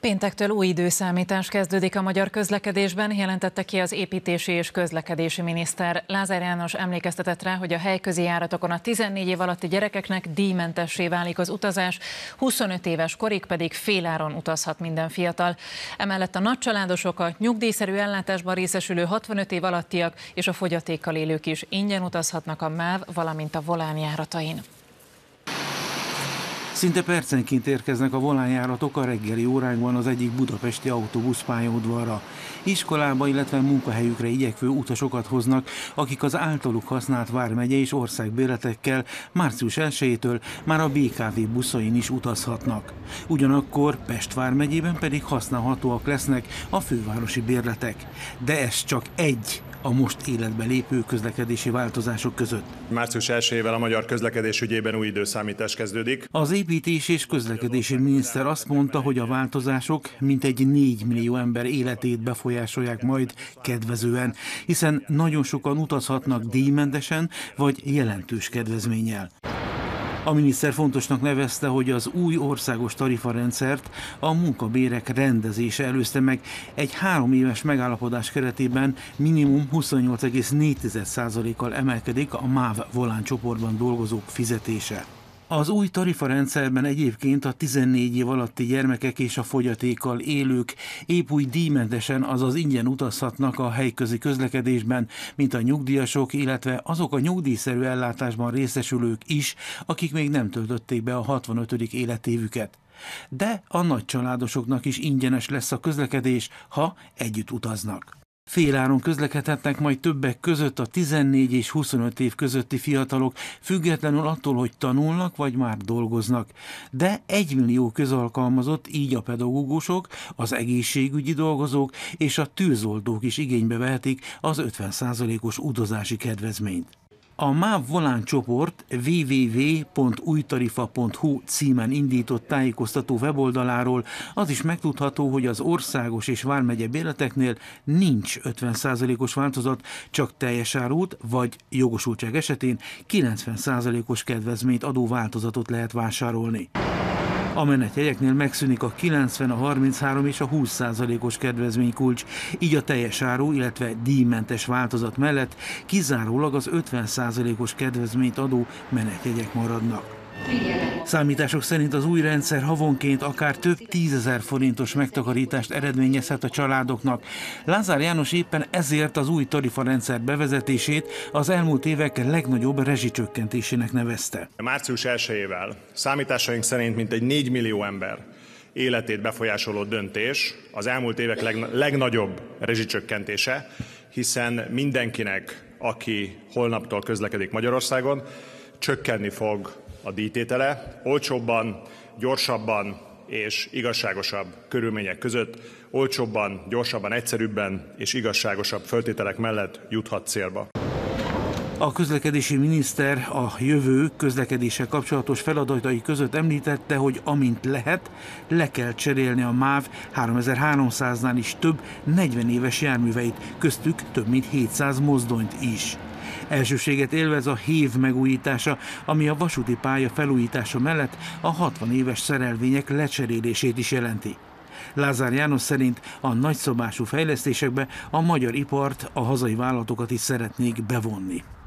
Péntektől új időszámítás kezdődik a magyar közlekedésben, jelentette ki az építési és közlekedési miniszter. Lázár János emlékeztetett rá, hogy a helyközi járatokon a 14 év alatti gyerekeknek díjmentessé válik az utazás, 25 éves korig pedig féláron utazhat minden fiatal. Emellett a nagycsaládosok, a nyugdíjszerű ellátásban részesülő 65 év alattiak és a fogyatékkal élők is ingyen utazhatnak a MÁV, valamint a Volán járatain. Szinte percenként érkeznek a volánjáratok a reggeli órákban az egyik budapesti autóbuszpályaudvarra. Iskolába, illetve munkahelyükre igyekvő utasokat hoznak, akik az általuk használt vármegye és országbérletekkel március 1-től már a BKV buszain is utazhatnak. Ugyanakkor Pest vármegyében pedig használhatóak lesznek a fővárosi bérletek. De ez csak egy a most életbe lépő közlekedési változások között. Március 1-ével a magyar közlekedés ügyében új időszámítás kezdődik. Az építési és közlekedési miniszter azt mondta, hogy a változások mintegy 4 millió ember életét befolyásolják majd kedvezően, hiszen nagyon sokan utazhatnak díjmentesen vagy jelentős kedvezménnyel. A miniszter fontosnak nevezte, hogy az új országos tarifarendszert a munkabérek rendezése előzte meg. Egy 3 éves megállapodás keretében minimum 28,4%-kal emelkedik a MÁV Volán csoportban dolgozók fizetése. Az új tarifarendszerben egyébként a 14 év alatti gyermekek és a fogyatékkal élők épp úgy díjmentesen, azaz ingyen utazhatnak a helyközi közlekedésben, mint a nyugdíjasok, illetve azok a nyugdíjszerű ellátásban részesülők is, akik még nem töltötték be a 65. életévüket. De a nagycsaládosoknak is ingyenes lesz a közlekedés, ha együtt utaznak. Féláron közlekedhetnek majd többek között a 14 és 25 év közötti fiatalok, függetlenül attól, hogy tanulnak vagy már dolgoznak. De 1 millió közalkalmazott, így a pedagógusok, az egészségügyi dolgozók és a tűzoltók is igénybe vehetik az 50%-os utazási kedvezményt. A MÁV Volán csoport www.ujtarifa.hu címen indított tájékoztató weboldaláról az is megtudható, hogy az országos és vármegye bérleteknél nincs 50%-os változat, csak teljes árút vagy jogosultság esetén 90%-os kedvezményt adó változatot lehet vásárolni. A menetjegyeknél megszűnik a 90, a 33 és a 20%-os kedvezménykulcs, így a teljes áru, illetve díjmentes változat mellett kizárólag az 50%-os kedvezményt adó menetjegyek maradnak. Számítások szerint az új rendszer havonként akár több 10 000 forintos megtakarítást eredményezhet a családoknak. Lázár János éppen ezért az új tarifarendszer bevezetését az elmúlt évek legnagyobb rezsicsökkentésének nevezte. Március 1-ével számításaink szerint mintegy 4 millió ember életét befolyásoló döntés az elmúlt évek legnagyobb rezsicsökkentése, hiszen mindenkinek, aki holnaptól közlekedik Magyarországon, csökkenni fog a díjtétele, olcsóbban, gyorsabban és igazságosabb körülmények között, olcsóbban, gyorsabban, egyszerűbben és igazságosabb feltételek mellett juthat célba. A közlekedési miniszter a jövő közlekedéssel kapcsolatos feladatai között említette, hogy amint lehet, le kell cserélni a MÁV 3300-nál is több 40 éves járműveit, köztük több mint 700 mozdonyt is. Elsőséget élvez a hév megújítása, ami a vasúti pálya felújítása mellett a 60 éves szerelvények lecserélését is jelenti. Lázár János szerint a nagyszabású fejlesztésekbe a magyar ipart, a hazai vállalatokat is szeretnék bevonni.